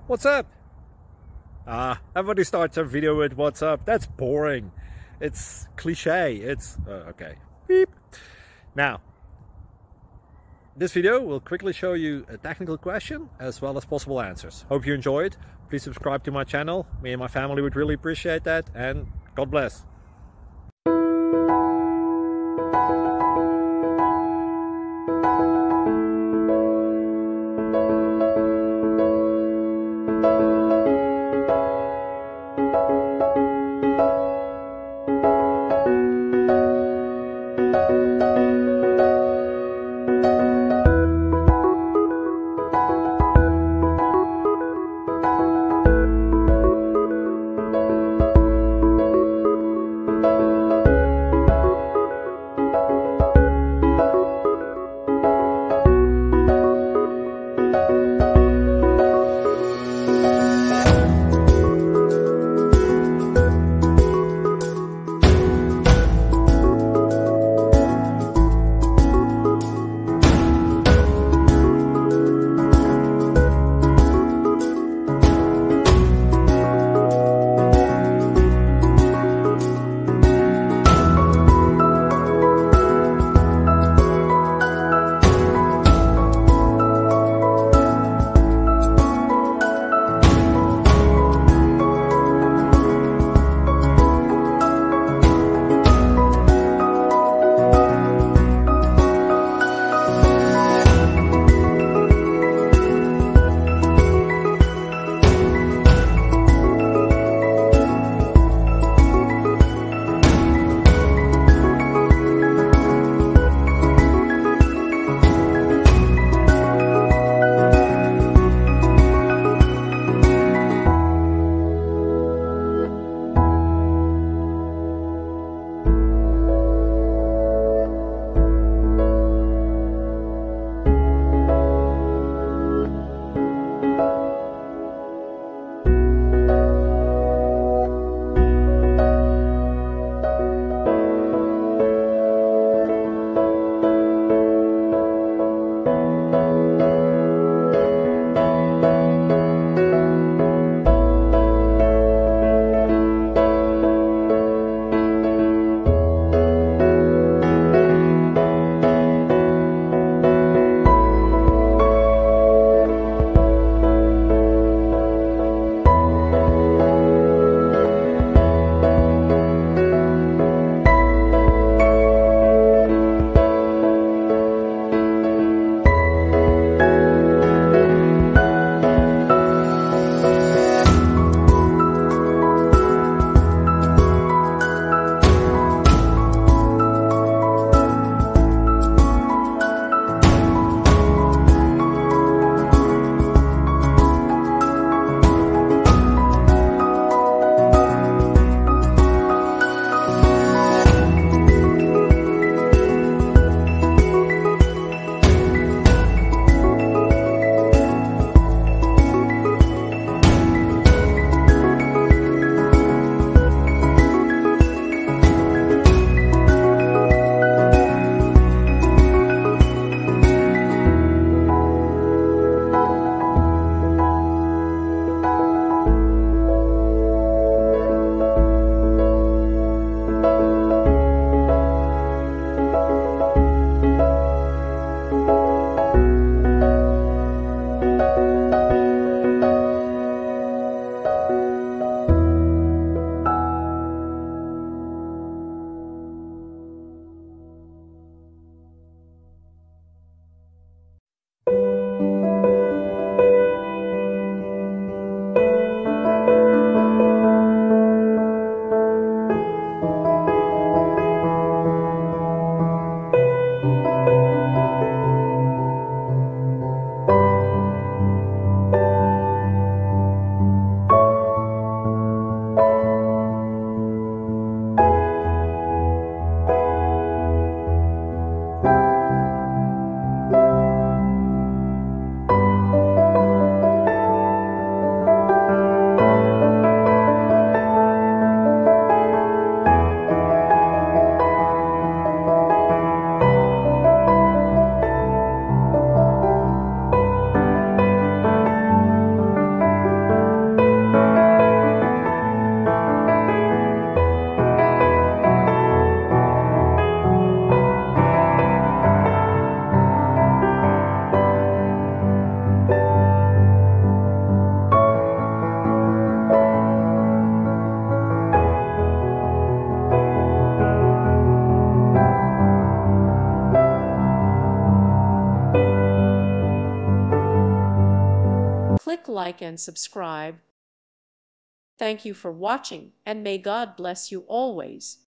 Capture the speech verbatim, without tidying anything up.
What's up? Ah, everybody starts a video with what's up. That's boring. It's cliche. It's uh, okay. Beep. Now, this video will quickly show you a technical question as well as possible answers. Hope you enjoy it. Please subscribe to my channel. Me and my family would really appreciate that, and God bless. like and subscribe. Thank you for watching, and may God bless you always.